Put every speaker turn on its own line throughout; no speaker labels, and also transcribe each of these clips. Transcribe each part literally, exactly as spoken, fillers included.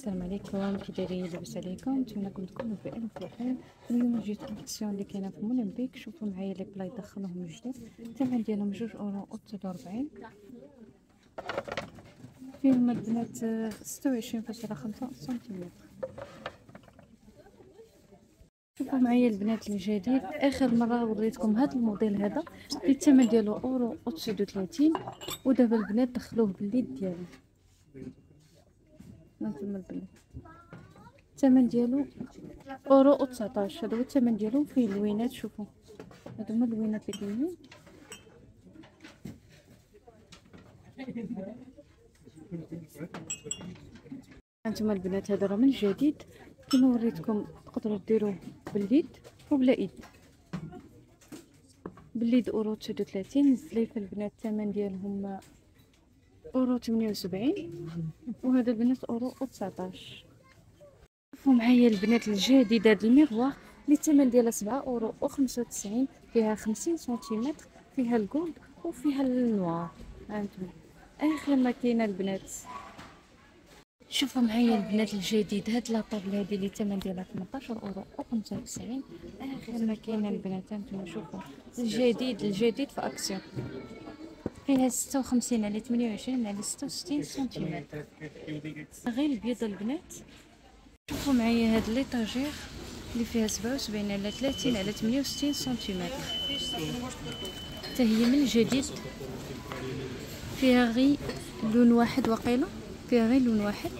السلام عليكم، كي دايرين؟ لاباس عليكم؟ نتمنىكم تكونوا بألف خير. اليوم جيت الاكسيون اللي كاينه في مولمبيك. شوفوا معايا لي بلاي دخلوهم جداد، الثمن ديالهم جوج اورو وتسعة وأربعين. فيهم البنات ستة وعشرين فاصلة خمسة سنتيمتر. شوفوا معايا البنات الجديد، اخر مره وريتكم هذا الموديل هذا اللي الثمن ديالو اورو وتسعة وثلاثين، ودابا البنات دخلوه بالليد ديالو. هانتوما البنات الثمن ديالو اورو و تسعطاش، هذا هو الثمن ديالو. فيه اللوينات، شوفوا هادو هما اللوينات اللي كاينين. هانتوما البنات هذا راه من جديد كيما وريتكم، تقدروا ديروه باليد وبلا ايد. باليد اورو تسعة وثلاثين، الزليفه البنات الثمن ديالهم اورو ثمانية وسبعين، وهذا البنات اورو و تسعطاش. شوفوا معايا البنات الجديد هذا المغوار اللي الثمن ديالها سبعة اورو و خمسة وتسعين، فيها خمسين سنتيمتر، فيها الجولد وفيها النوار. هانتوما اخر ما كاينه البنات. شوفوا معايا البنات الجديد هاد لاطابل هادي اللي الثمن ديالها ثمنطاش اورو و خمسة وتسعين، اخر ما كاينه البنات. هانتوما شوفوا الجديد الجديد في اكسيون، فيها ستة وخمسين على ثمانية وعشرين على ستة وستين سنتيمتر. غير البيض البنات. شوفوا معايا هاد ليطاجير اللي فيها سبعة وسبعين على ثلاثين على ثمانية وستين سنتيمتر، حتى هي من جديد. فيها غير لون واحد وقيله، فيها غير لون واحد.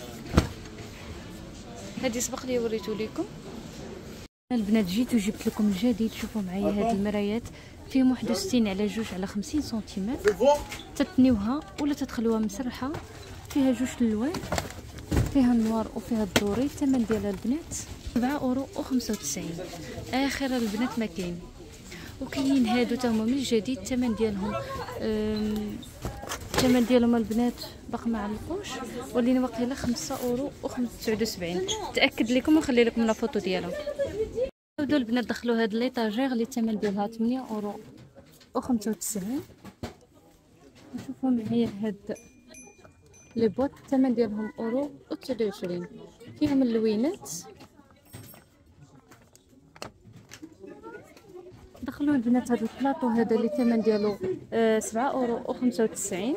هادي سبق لي وريتو لكم البنات، جيت وجبت لكم الجديد. شوفوا معايا هاد المرايات فيهم واحد وستين على جوج على خمسين سنتيمتر، تتنيوها ولا تدخلوها مسرحه. فيها جوج الالوان، فيها النوار وفيها الدوري. الثمن ديالها البنات سبعة اورو و خمسة وتسعين. اخر البنات ما كاين. وكاينين هادو تا هما من الجديد، الثمن ديالهم الثمن ديالهم البنات باقي ما علقوش، ولينا واقيلا خمسة اورو و تسعة وسبعين. تاكد لكم ونخلي لكم لا فوتو ديالها. هادو البنات دخلوا هاد ليطاجير اللي الثمن ديالها ثمانية اورو و خمسة وتسعين. شوفوا معايا هاد لي بوط الثمن ديالهم اورو و تسعة وعشرين، فيهم اللوينات. دخلوا البنات هذا البلاطو هذا اللي الثمن ديالو آه سبعة اورو و خمسة وتسعين.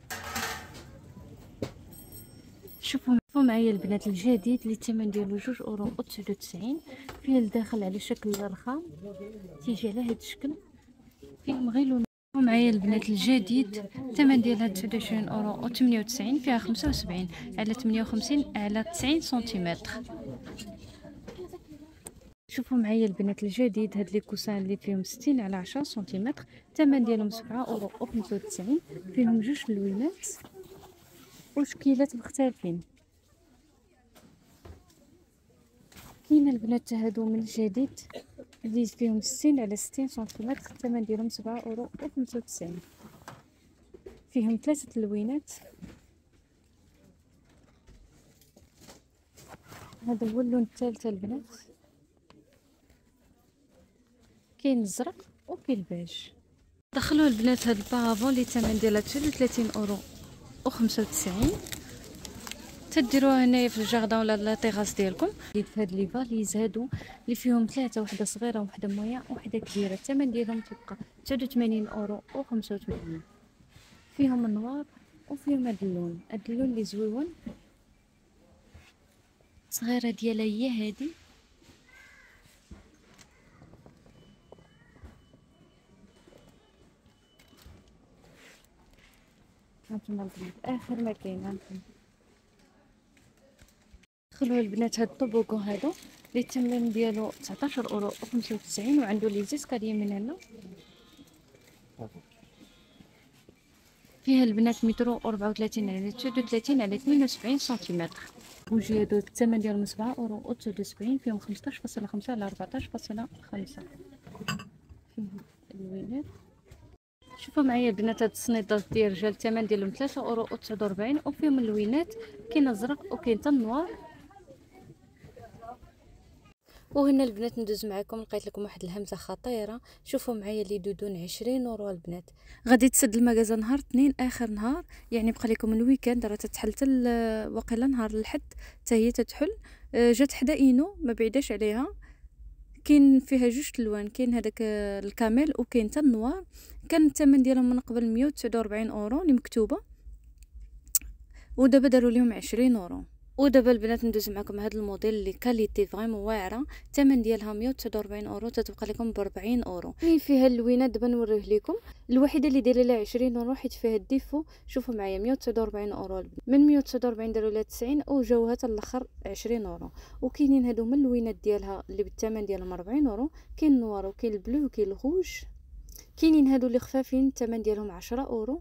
شوفوا معايا البنات الجديد اللي الثمن ديالو جوج اورو و تسعة وتسعين، فيه الداخل على شكل رخام، تيجي على هذا الشكل، فيهم غير لون. معايا البنات الجديد الثمن ديالها تسعة وعشرين اورو و ثمانية وتسعين، فيها خمسة وسبعين على ثمانية وخمسين على تسعين سنتيمتر. شوفوا معايا البنات الجديد هاد لي كوسان اللي فيهم ستين على عشرة سنتيمتر، الثمن ديالهم سبعة اورو و خمسة وتسعين، فيهم جوج لوينات وشكيلات مختلفين. كاين البنات هادو من الجديد اللي فيهم ستين على ستين سنتيمتر، الثمن ديالهم سبعة اورو و خمسة وتسعين، فيهم ثلاثه لوينات. هذا هو اللون الثالث البنات، كاين الزرق وكاين البيج. دخلوا البنات هاد البافون اللي الثمن ديالها تسعة وثلاثين اورو و خمسة وتسعين، تديروها هنايا في الجاردان ولا لا تيغاس ديالكم. في هاد لي فاليز هادو اللي فيهم ثلاثه، وحده صغيره وحده مويه وحده كبيره، الثمن ديالهم تبقى تسعة وثمانين اورو و خمسة وثمانين، فيهم النوار وفيهم هاد اللون، هاد اللون اللي زويون. صغيره ديالها هي هادي. هانتوما البنات اخر ما كاين. هانتوما دخلوا البنات هاد الطوبوغون هادو اللي الثمن ديالو تسعطاش اورو و خمسة وتسعين، وعنده لي زيسكاليي من هنا. فيها البنات مترو أربعة وثلاثين على تسعة وثلاثين على ثمانية وسبعين سنتيمتر. بوجي هادو الثمن ديالهم سبعة اورو و تسعة وسبعين، فيهم خمسطاش فاصلة خمسة على أربعطاش فاصلة خمسة. فيهم اللوينات. شوفوا معايا البنات هاد السنيطات ديال الرجال الثمن ديالهم ثلاثة اورو و تسعة وأربعين، وفيهم اللوينات، كاين ازرق وكاين حتى النوار. وهنا البنات ندوز معكم، لقيت لكم واحد الهمزه خطيره. شوفوا معايا لي دودون عشرين اورو البنات. غادي تسد المغازه نهار اثنين اخر نهار، يعني بقى لكم الويكاند راه تتحل حتى واقيلا نهار الحد حتى هي تتحل. جات حدا اينو ما بعيداش عليها، كاين فيها جوج الوان، كاين هذاك الكامل وكاين حتى النوار. كان الثمن ديالهم من قبل مية وتسعة وأربعين اورو اللي مكتوبه، ودابا داروا لهم عشرين اورو. ودابا البنات ندوز معكم هذا الموديل اللي كاليتي فريمون واعره، الثمن ديالها مية وتسعة وأربعين اورو، تتبقى لكم ب أربعين اورو. كاين فيها اللوينات دابا نوريه لكم. الوحيده اللي دايره لها عشرين اورو حيت فيها الديفو. شوفوا معايا مية وتسعة وأربعين اورو البنات. من مية وتسعة وأربعين داروا لها تسعين وجاوها حتى الاخر عشرين اورو. وكاينين هادو من اللوينات ديالها اللي بالثمن ديالهم أربعين اورو. كاين النوار وكاين البلو وكاين الغوج. كاينين هادو اللي خفافين الثمن ديالهم عشرة اورو،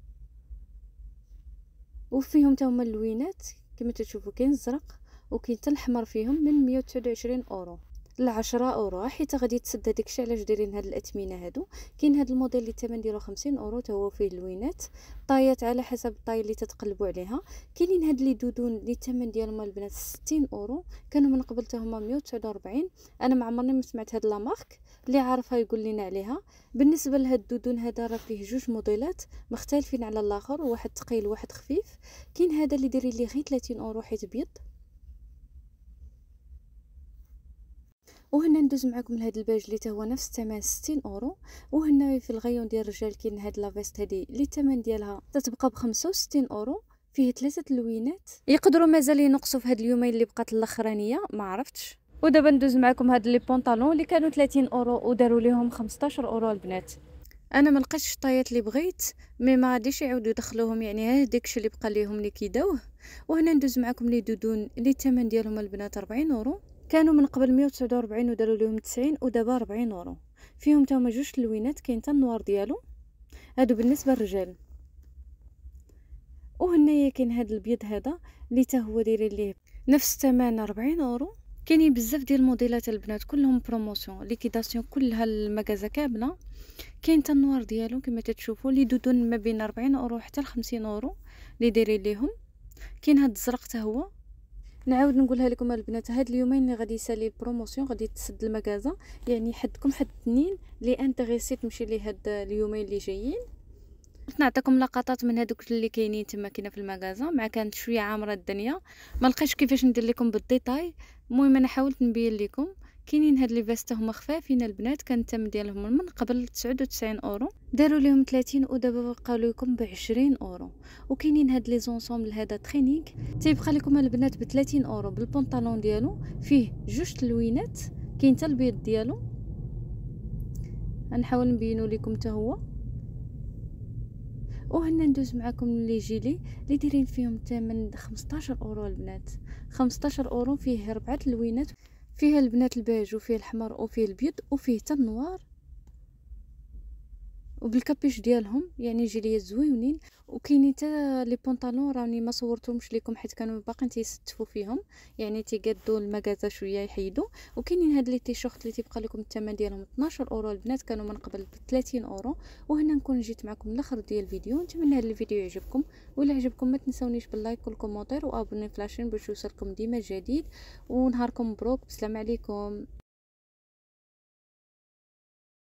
وفيهم تا هما اللوينات كما تشوفوا، كاين الزرق وكاين حتى الاحمر فيهم من مية وتسعة وعشرين اورو ل عشرة اورو، حيت غادي تسد هذيك الشيء علاش دايرين هاد الاثمنه هادو. كاين هاد الموديل اللي الثمن ديالو خمسين اورو، تا هو فيه اللوينات طايات على حسب الطاي اللي تتقلبوا عليها. كاينين هاد لي دودون اللي الثمن ديالهم البنات ستين اورو، كانوا من قبل تا هما مية وتسعة وأربعين. انا ما عمرني ما سمعت هاد لا مارك، اللي عارفها يقول لنا عليها. بالنسبه لهاد الدودون هذا راه فيه جوج موديلات مختلفين على الاخر، واحد ثقيل وواحد خفيف. كاين هذا اللي دايرين ليه غير ثلاثين اورو حيت بيض. وهنا ندوز معكم لهذا الباج اللي هو نفس الثمن ستين اورو. وهنا في الغيون ديال الرجال كاين هاد لافيست هذه اللي الثمن ديالها تتبقى ب خمسة وستين اورو، فيه ثلاثه اللوينات. يقدروا مازال ينقصوا في هاد اليومين اللي بقات الاخرانيه، ما عرفتش. ودابا ندوز معكم هاد لي بونطالون اللي كانوا ثلاثين اورو وداروا ليهم خمسطاش اورو البنات. انا ما لقيتش الطايات اللي بغيت، مي ما غاديش يعاودوا يدخلوهم، يعني ها داكشي اللي بقى ليهم اللي كيداوه. وهنا ندوز معكم لي دودون اللي الثمن ديالهم البنات أربعين اورو، كانوا من قبل مية وتسعة وأربعين وداروا لهم تسعين ودابا أربعين اورو. فيهم تا هما جوج اللوينات، كاين حتى النوار ديالو. هادو بالنسبه للرجال. وهنايا كاين هاد البيض هذا اللي تا هو دايرين ليه نفس الثمن أربعين اورو. كاينين بزاف ديال الموديلات البنات كلهم بروموسيون ليكيداسيون كلها المغازه كامله. كاين حتى النوار ديالو كما تشوفوا، لي دودون ما بين أربعين اورو حتى ل خمسين اورو اللي دايرين ليهم. كاين هاد الزرق حتى هو. نعاود نقولها لكم البنات، هاد اليومين اللي غادي يسالي البروموسيون غادي تسد المغازه، يعني حدكم حد اثنين اللي انتريسي تمشي لي هاد اليومين اللي جايين. نعطيكم لقطات من هذوك اللي كاينين تما كاينه في المغازه، مع كانت شويه عامره الدنيا ما لقيتش كيفاش ندير لكم بالديتاي. المهم انا حاولت نبين لكم. كاينين هاد لي فيست هما خفافين البنات، كان الثمن ديالهم من قبل تسعة وتسعين اورو، داروا لهم ثلاثين ودابا بقاو لكم ب عشرين اورو. وكاينين هاد لي زونسومبل هذا ترينينغ تيبقى لكم البنات ب ثلاثين اورو بالبنطلون ديالو، فيه جوج تلوينات، كاين حتى البيض ديالو. غنحاول نبينو لكم حتى هو. وهنا ندوز معكم لي جيلي اللي دايرين فيهم الثمن خمسطاش اورو البنات. خمسطاش اورو، فيه ربعه لوينات، فيها البنات البيج وفيه الحمر وفيه البيض وفيه حتى النوار وبالكابيش ديالهم، يعني جيليات زويونين. وكاينين حتى لي بونطالون راني ما صورتهمش لكم حيت كانوا باقيين تيستفوا فيهم، يعني تيقادوا المغازه شويه يحيدوا. وكاينين هاد لي تيشورت اللي تيبقى لكم الثمن ديالهم اثناش اورو البنات، كانوا من قبل ب ثلاثين اورو. وهنا نكون جيت معكم لاخر ديال الفيديو. نتمنى هذا الفيديو يعجبكم، ولا عجبكم ما تنسونيش باللايك والكومونتير وابوني في لاشين باش يوصلكم ديما جديد. ونهاركم مبروك، بسلام عليكم.